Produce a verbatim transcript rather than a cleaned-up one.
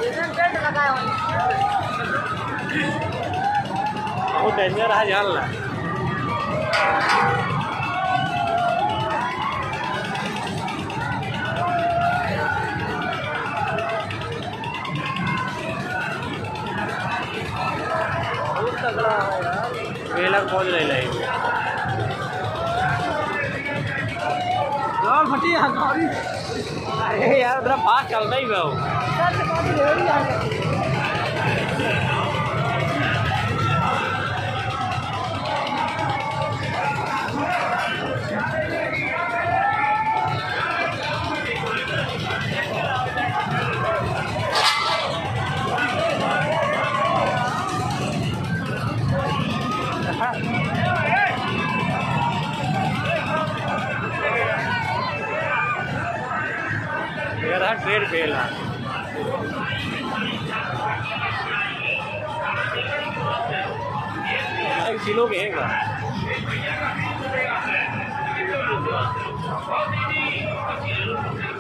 बहुत डेंजर है जान ला। बहुत तगड़ा है यार, वेलर पहुंच रही लाइव फटी। अरे यार उधर फास्ट चलता ही वो। ट्रेड फेल है। एक किलो के है।